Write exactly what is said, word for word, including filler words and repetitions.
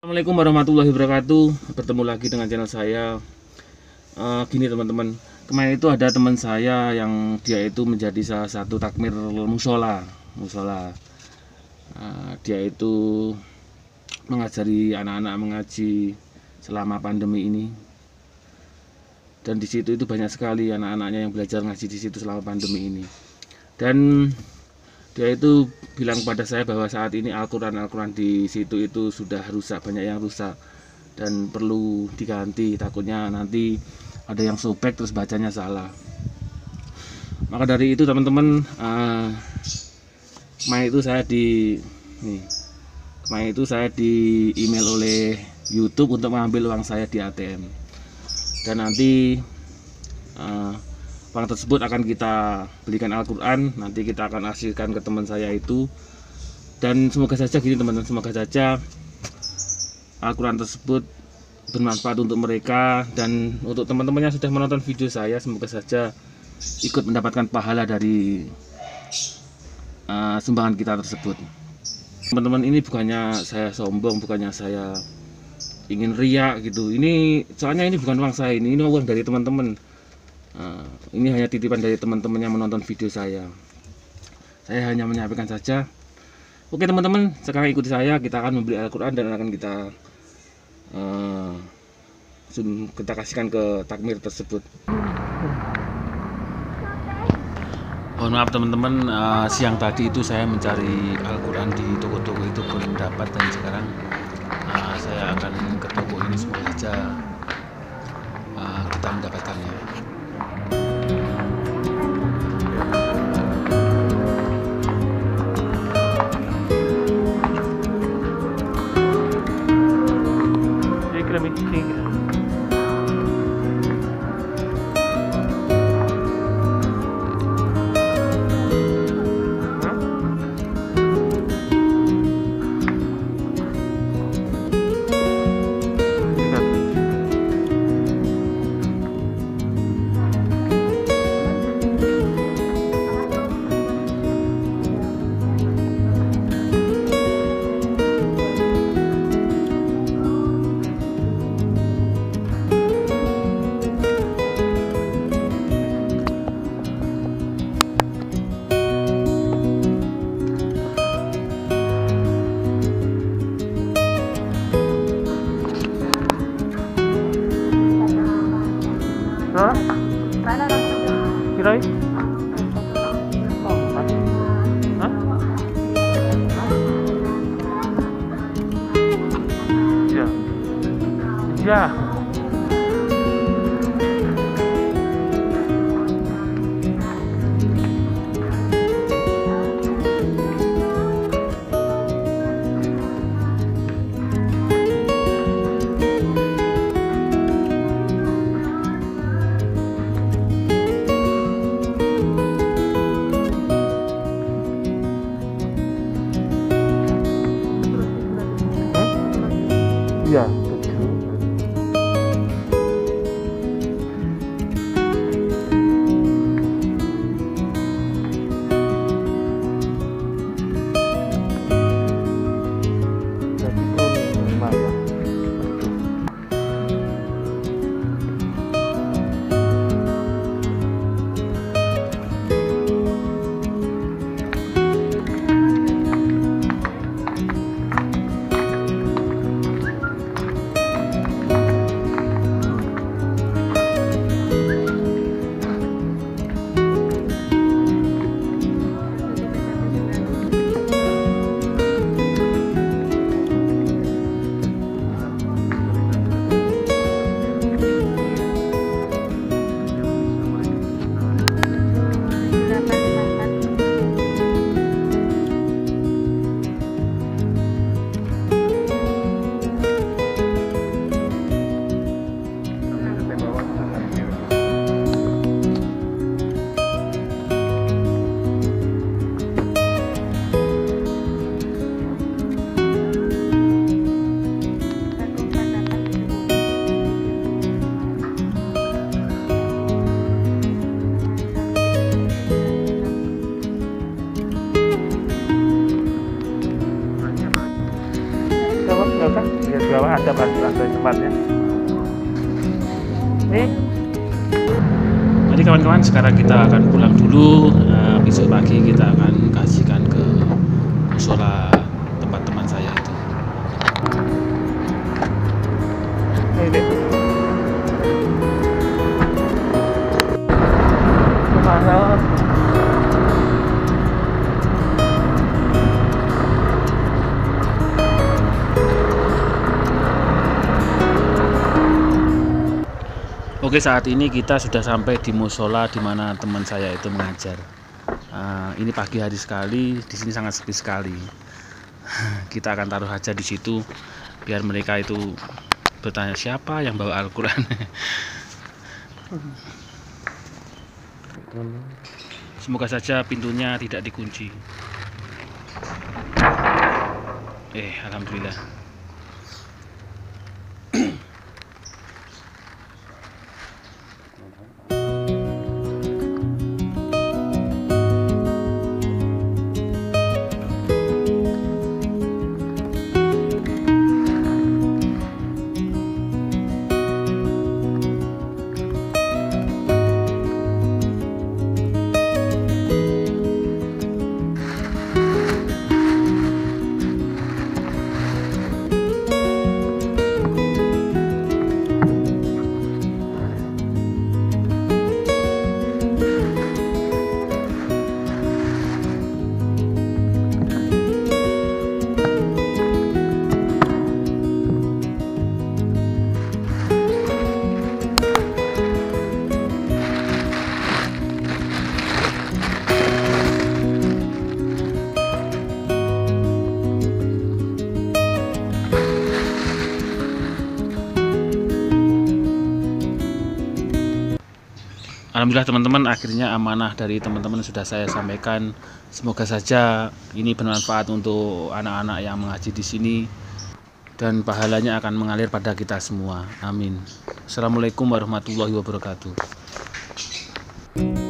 Assalamualaikum warahmatullahi wabarakatuh. Bertemu lagi dengan channel saya. uh, Gini teman-teman, kemarin itu ada teman saya yang dia itu menjadi salah satu takmir musola. Musola. Uh, dia itu mengajari anak-anak mengaji selama pandemi ini. Dan di situ itu banyak sekali anak-anaknya yang belajar ngaji di situ selama pandemi ini. Dan dia itu bilang pada saya bahwa saat ini Al-Quran Al-Quran di situ itu sudah rusak, banyak yang rusak dan perlu diganti, takutnya nanti ada yang sobek terus bacanya salah. Maka dari itu teman-teman, uh, kemarin itu saya di nih, kemarin itu saya di email oleh YouTube untuk mengambil uang saya di A T M, dan nanti uh, uang tersebut akan kita belikan Al-Quran, nanti kita akan hasilkan ke teman saya itu. Dan semoga saja gini teman-teman, semoga saja Al-Quran tersebut bermanfaat untuk mereka dan untuk teman-teman yang sudah menonton video saya, semoga saja ikut mendapatkan pahala dari uh, sumbangan kita tersebut. Teman-teman, ini bukannya saya sombong, bukannya saya ingin riak gitu. Ini soalnya ini bukan uang saya, ini, ini uang dari teman-teman. Uh, ini hanya titipan dari teman-teman yang menonton video saya. Saya hanya menyampaikan saja. Oke teman-teman, sekarang ikuti saya. Kita akan membeli Al-Quran dan akan kita uh, kita kasihkan ke takmir tersebut. Mohon maaf teman-teman, uh, siang tadi itu saya mencari Al-Quran di toko-toko itu belum dapat, dan sekarang uh, saya akan ke toko ini, semoga saja uh, kita mendapatkannya. Kirain? Oh, hah? Iya. Iya. Iya, betul. Jadi turun lima ya. bawah ada bantuan tempatnya. Nih. Jadi kawan-kawan, sekarang kita akan pulang dulu. Nah, besok pagi kita akan kasihkan ke musola tempat teman saya itu. Ini. Kemana? Oke, saat ini kita sudah sampai di musola di mana teman saya itu mengajar. Uh, ini pagi hari sekali, di sini sangat sepi sekali. Kita akan taruh aja di situ biar mereka itu bertanya siapa yang bawa Al-Quran. Semoga saja pintunya tidak dikunci. Eh, alhamdulillah. Alhamdulillah teman-teman, akhirnya amanah dari teman-teman sudah saya sampaikan. Semoga saja ini bermanfaat untuk anak-anak yang mengaji di sini dan pahalanya akan mengalir pada kita semua. Amin. Assalamualaikum warahmatullahi wabarakatuh.